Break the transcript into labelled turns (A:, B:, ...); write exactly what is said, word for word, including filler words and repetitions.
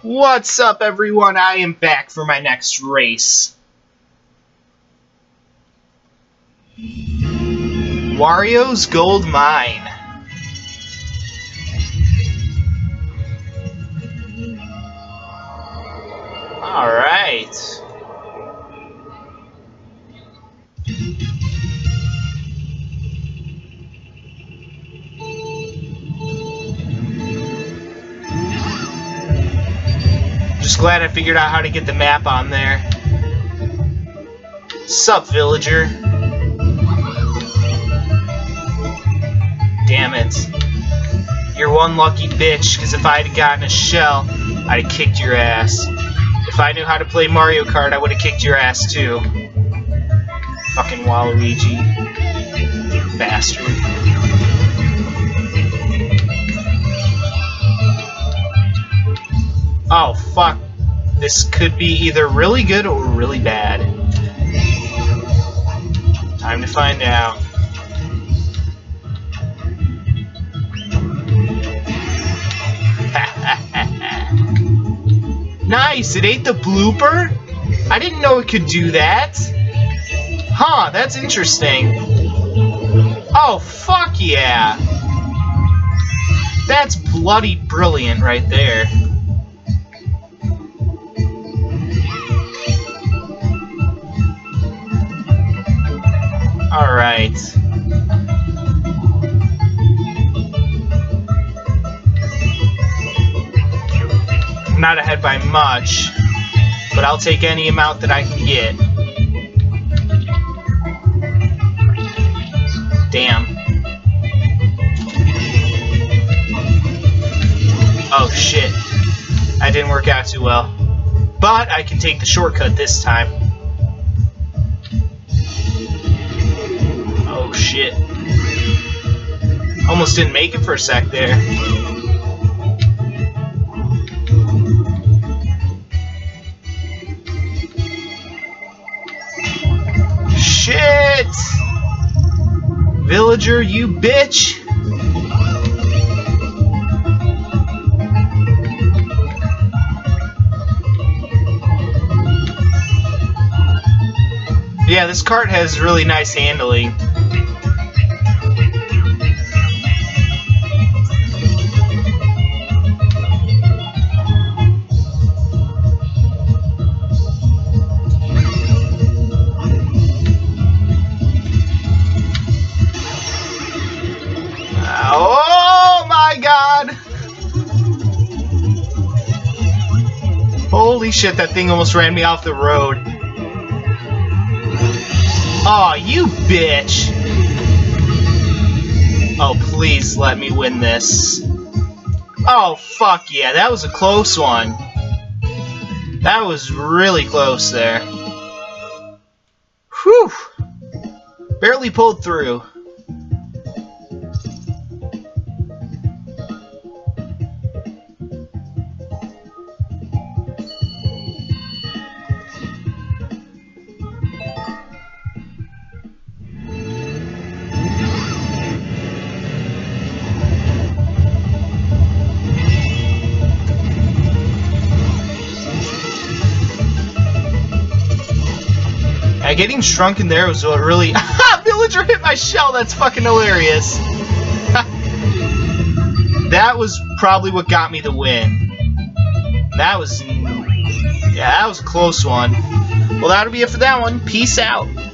A: What's up, everyone? I am back for my next race. Wario's Gold Mine. Alright. Just glad I figured out how to get the map on there. Sup, villager? Damn it. You're one lucky bitch, because if I had gotten a shell, I'd have kicked your ass. If I knew how to play Mario Kart, I would have kicked your ass too. Fucking Waluigi. Bastard. Oh, fuck. This could be either really good or really bad. Time to find out. Nice! It ate the blooper? I didn't know it could do that. Huh, that's interesting. Oh, fuck yeah! That's bloody brilliant right there. Alright. I'm not ahead by much, but I'll take any amount that I can get. Damn. Oh shit. That didn't work out too well. But I can take the shortcut this time. Oh shit. Almost didn't make it for a sec there. Shit! Villager, you bitch! Yeah, this cart has really nice handling. Oh my god! Holy shit, that thing almost ran me off the road. Aw, oh, you bitch! Oh, please let me win this. Oh, fuck yeah, that was a close one. That was really close there. Whew! Barely pulled through. Yeah, getting shrunken there was what really... Villager hit my shell! That's fucking hilarious. That was probably what got me the win. That was... Yeah, that was a close one. Well, that'll be it for that one. Peace out.